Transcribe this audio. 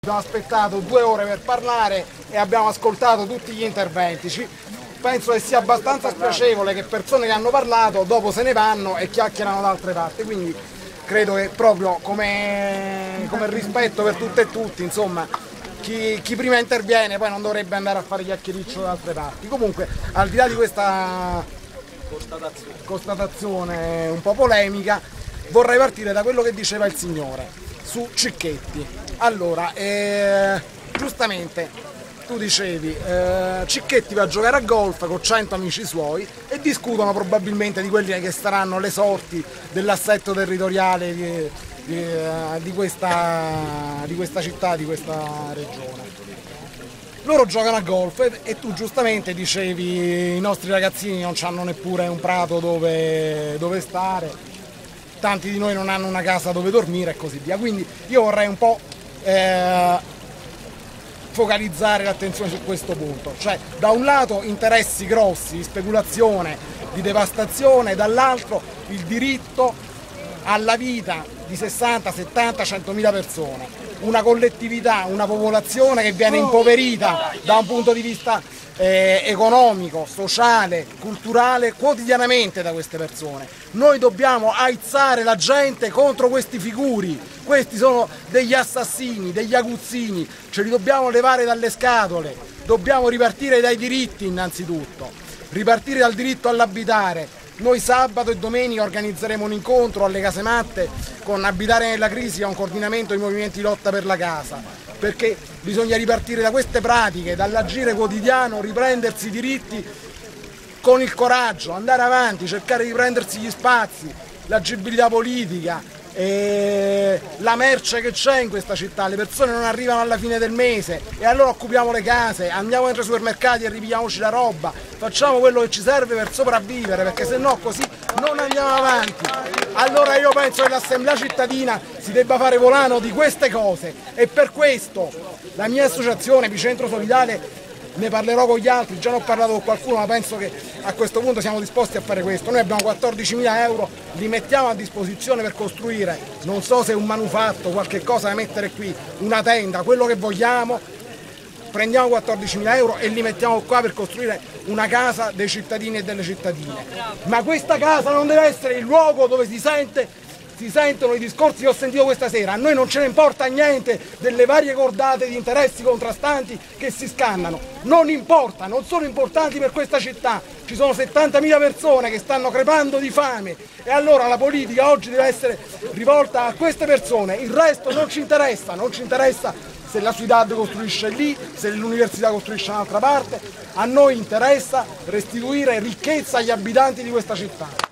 Abbiamo aspettato 2 ore per parlare e abbiamo ascoltato tutti gli interventi. Penso che sia abbastanza spiacevole che persone che hanno parlato dopo se ne vanno e chiacchierano da altre parti, quindi credo che proprio come rispetto per tutte e tutti, insomma, chi prima interviene poi non dovrebbe andare a fare chiacchiericcio da altre parti. Comunque, al di là di questa constatazione un po' polemica, vorrei partire da quello che diceva il signore su Cicchetti. Allora, giustamente tu dicevi, Cicchetti va a giocare a golf con 100 amici suoi e discutono probabilmente di quelle che saranno le sorti dell'assetto territoriale di questa città, di questa regione. Loro giocano a golf e tu giustamente dicevi i nostri ragazzini non hanno neppure un prato dove stare, tanti di noi non hanno una casa dove dormire e così via. Quindi io vorrei un po' focalizzare l'attenzione su questo punto, cioè da un lato interessi grossi di speculazione, di devastazione, dall'altro il diritto alla vita di 60, 70, 100.000 persone, una collettività, una popolazione che viene impoverita da un punto di vista economico, sociale, culturale quotidianamente da queste persone. Noi dobbiamo aizzare la gente contro questi figuri, questi sono degli assassini, degli aguzzini, ce li dobbiamo levare dalle scatole, dobbiamo ripartire dai diritti innanzitutto, ripartire dal diritto all'abitare. Noi sabato e domenica organizzeremo un incontro alle casematte con Abitare nella Crisi, che è un coordinamento di movimenti di lotta per la casa, perché bisogna ripartire da queste pratiche, dall'agire quotidiano, riprendersi i diritti con il coraggio, andare avanti, cercare di prendersi gli spazi, l'agibilità politica, la merce che c'è in questa città, le persone non arrivano alla fine del mese e allora occupiamo le case, andiamo dentro i supermercati e ripigliamoci la roba, facciamo quello che ci serve per sopravvivere, perché se no così non andiamo avanti. Allora io penso che l'assemblea cittadina si debba fare volano di queste cose e per questo la mia associazione Epicentro Solidale, ne parlerò con gli altri, già ne ho parlato con qualcuno, ma penso che a questo punto siamo disposti a fare questo. Noi abbiamo 14.000 euro, li mettiamo a disposizione per costruire, non so se un manufatto, qualche cosa da mettere qui, una tenda, quello che vogliamo, prendiamo 14.000 euro e li mettiamo qua per costruire una casa dei cittadini e delle cittadine. Ma questa casa non deve essere il luogo dove si sentono i discorsi che ho sentito questa sera. A noi non ce ne importa niente delle varie cordate di interessi contrastanti che si scannano, non importa, non sono importanti per questa città. Ci sono 70.000 persone che stanno crepando di fame e allora la politica oggi deve essere rivolta a queste persone. Il resto non ci interessa, non ci interessa se la Suidad costruisce lì, se l'università costruisce da un'altra parte. A noi interessa restituire ricchezza agli abitanti di questa città.